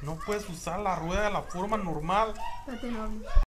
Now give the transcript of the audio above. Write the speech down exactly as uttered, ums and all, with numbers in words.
No puedes usar la rueda de la forma normal. Espérate, no.